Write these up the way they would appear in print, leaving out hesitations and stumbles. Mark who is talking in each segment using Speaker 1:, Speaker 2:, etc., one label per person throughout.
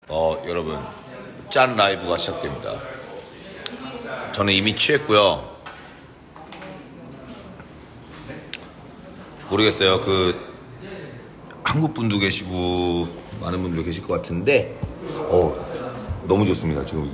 Speaker 1: 여러분, 짠 라이브가 시작됩니다. 저는 이미 취했고요. 모르겠어요. 한국 분도 계시고 많은 분들 계실 것 같은데, 너무 좋습니다. 지금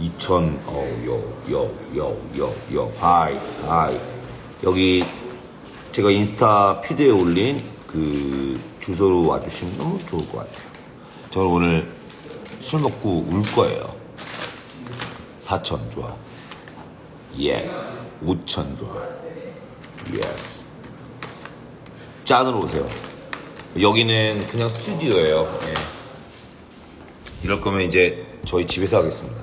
Speaker 1: 하이. 여기 제가 인스타 피드에 올린 그 주소로 와주시면 너무 좋을 것 같아요. 저는 오늘 술 먹고 울 거예요. 4천 좋아. 예스. 5천 좋아. 예스. 짠으로 오세요. 여기는 그냥 스튜디오예요. 예. 이럴 거면 이제 저희 집에서 하겠습니다.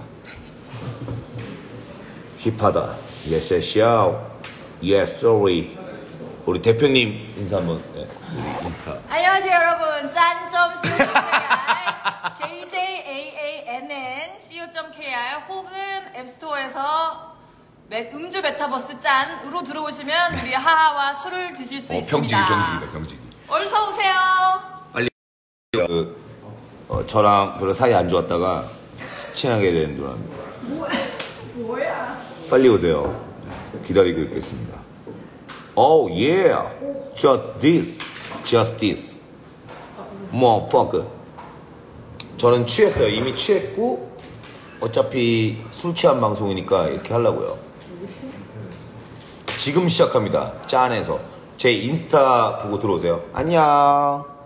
Speaker 1: 힙하다. Yes, yes, yes, sorry. 우리 대표님 인사 한번. 네, 우리 인스타.
Speaker 2: 안녕하세요 여러분. 짠점 co.kr JJAANN co.kr 혹은 앱스토어에서 음주 메타버스 짠으로 들어오시면 우리 하하와 술을 드실 수 있습니다.
Speaker 1: 병직이.
Speaker 2: 어서 오세요.
Speaker 1: 빨리. 저랑 별로 사이 안 좋았다가 친하게 된 누나입니다.
Speaker 2: 뭐야?
Speaker 1: 빨리 오세요. 기다리고 있겠습니다. Oh yeah, just this, motherfucker. 저는 취했어요. 이미 취했고 어차피 술 취한 방송이니까 이렇게 하려고요. 지금 시작합니다. 짠해서 제 인스타 보고 들어오세요. 안녕.